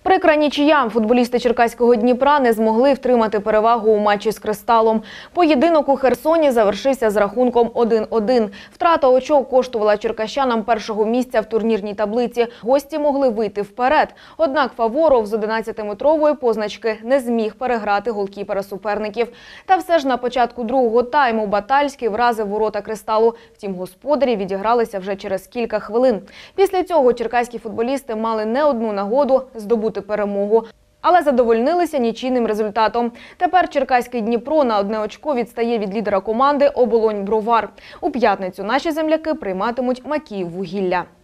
Прикра нічия. Футболісти черкаського Дніпра не змогли втримати перевагу у матчі з «Кристалом». Поєдинок у Херсоні завершився з рахунком 1-1. Втрата очок коштувала черкащанам першого місця в турнірній таблиці. Гості могли вийти вперед. Однак Фаворов з 11-метрової позначки не зміг переграти голкіпера суперників. Та все ж на початку другого тайму Батальський вразив ворота «Кристалу». Втім, господарі відігралися вже через кілька хвилин. Після цього черкаські футболісти мали не одну нагоду здобути перемогу. Але задовольнилися нічийним результатом. Тепер черкаський Дніпро на 1 очко відстає від лідера команди «Оболонь-Бровар». У п'ятницю наші земляки прийматимуть Макіїввугілля.